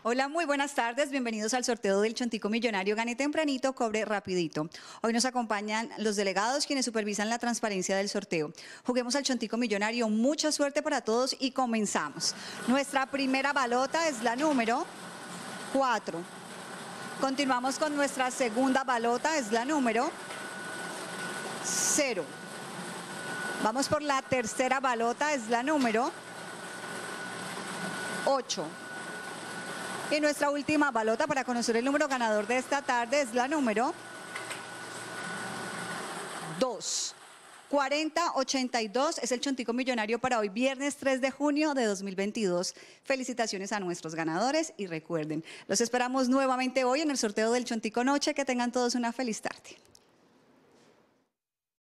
Hola, muy buenas tardes. Bienvenidos al sorteo del Chontico Millonario. Gane tempranito, cobre rapidito. Hoy nos acompañan los delegados quienes supervisan la transparencia del sorteo. Juguemos al Chontico Millonario. Mucha suerte para todos y comenzamos. Nuestra primera balota es la número 4. Continuamos con nuestra segunda balota, es la número 0. Vamos por la tercera balota, es la número 8. Y nuestra última balota para conocer el número ganador de esta tarde es la número 2. 4082 es el Chontico Millonario para hoy, viernes 3 de junio de 2022. Felicitaciones a nuestros ganadores y recuerden, los esperamos nuevamente hoy en el sorteo del Chontico Noche. Que tengan todos una feliz tarde.